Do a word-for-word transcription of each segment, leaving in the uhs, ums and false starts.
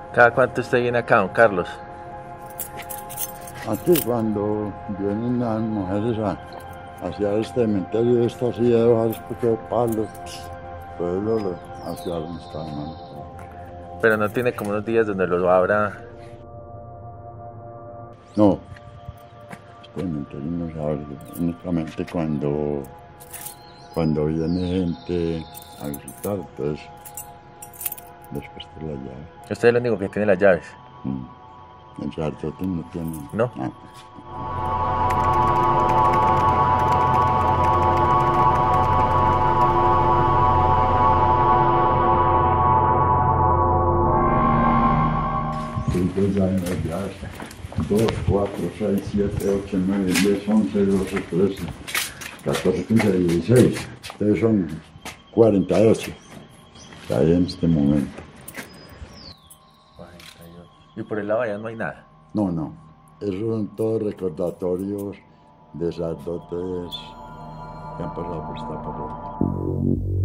¿Cada cuánto usted viene acá, don Carlos? Antes, cuando vienen las mujeres a, hacia este cementerio de esta silla de hojas, porque de palo, pues lo, lo hacia donde está, hermano. Pero no tiene como unos días donde lo abra. No, este cementerio no se abre únicamente cuando, cuando viene gente a visitar, entonces después de la llave. Usted es el único que tiene las llaves. Mm. El sacerdote no tiene. ¿No? Ah. Entonces hay las llaves. dos, cuatro, seis, siete, ocho, nueve, diez, once, doce, trece, catorce, quince, dieciséis. Entonces son cuarenta y ocho que hay en este momento. cuarenta y ocho. Y por el lado allá no hay nada. No, no. Esos son todos recordatorios de sacerdotes que han pasado por esta parroquia.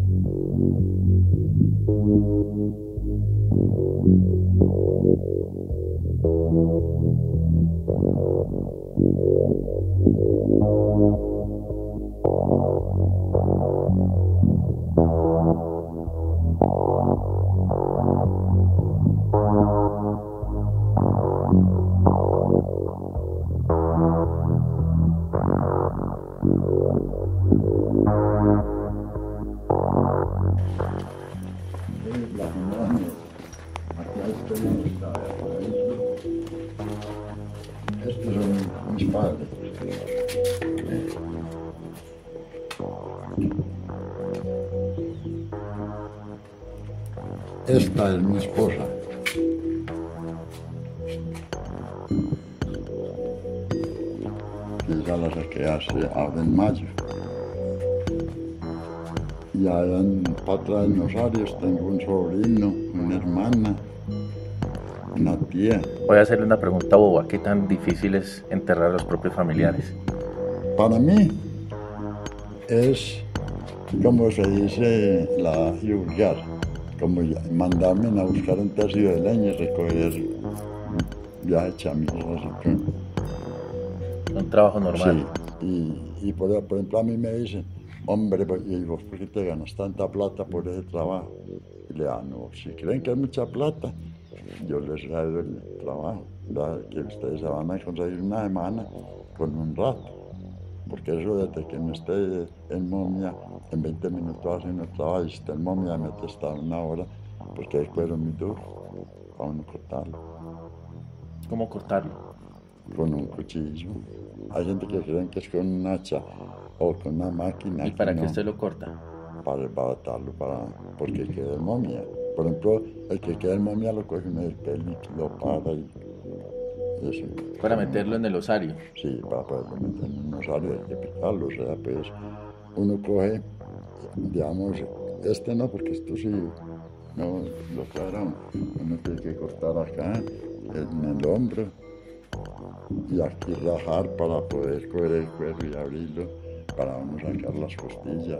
Estos son mis padres. Esta es mi esposa. Esa la saqué hace ahora en mayo. Y allá en Patra de Nosarios tengo un sobrino, una hermana, una tía. Voy a hacerle una pregunta boba. ¿Qué tan difícil es enterrar a los propios familiares? Para mí es, como se dice, la vulgar, como mandarme a buscar un tercio de leña y recoger ya hecha mi Un trabajo normal. Sí, y, y por, por ejemplo a mí me dicen, hombre, y vos por qué te ganas tanta plata por ese trabajo. Y le digo, no, si creen que es mucha plata, yo les traigo el trabajo, ¿verdad? Que ustedes se van a conseguir una semana con un rato. Porque eso desde que no esté en momia, en veinte minutos haciendo el trabajo, y si está en momia, me está una hora, porque el cuero es muy duro, para uno cortarlo. ¿Cómo cortarlo? Con un cuchillo. Hay gente que creen que es con un hacha o con una máquina. ¿Y para no, qué usted lo corta? Para baratarlo, para, porque queda en momia. Por ejemplo, el que queda en momia lo coge uno del pelo y lo para y eso. Para meterlo en el osario. Sí, para poderlo meter en un osario hay que picarlo, o sea, pues uno coge, digamos, este no, porque esto sí, no lo cuadra, uno tiene que cortar acá, en el hombro, y aquí rajar para poder coger el cuero y abrirlo, para uno sacar las costillas.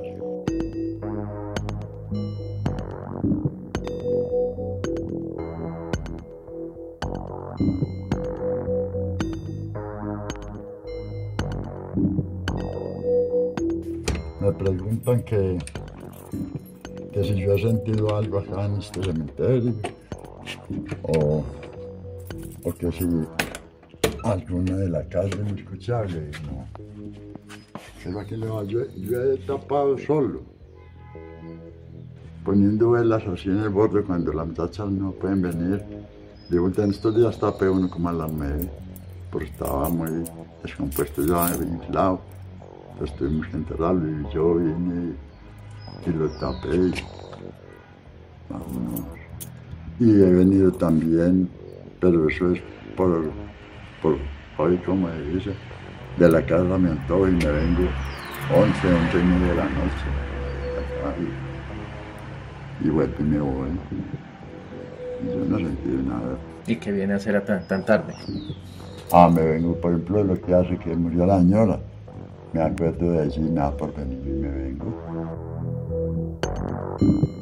Me preguntan que, que si yo he sentido algo acá en este cementerio, o, o que si alguna de la casa me escuchaba, le digo, no. Pero aquí le va, yo, yo he tapado solo, poniendo velas así en el borde cuando las muchachas no pueden venir. Digo, en estos días tapé uno como a las nueve, porque estaba muy descompuesto, ya inflado. Entonces tuvimos que enterrarlo y yo vine y, y lo tapé. Y, vámonos. Y he venido también, pero eso es por, por hoy, como se dice, de la casa me antojo y me vengo once, once y media de la noche. Y, y vuelvo y me voy. Y yo no he sentido nada. ¿Y qué viene a hacer a tan, tan tarde? Ah, me vengo, por ejemplo, de lo que hace que murió la señora. Me acuerdo de allí, nada por venir y me vengo.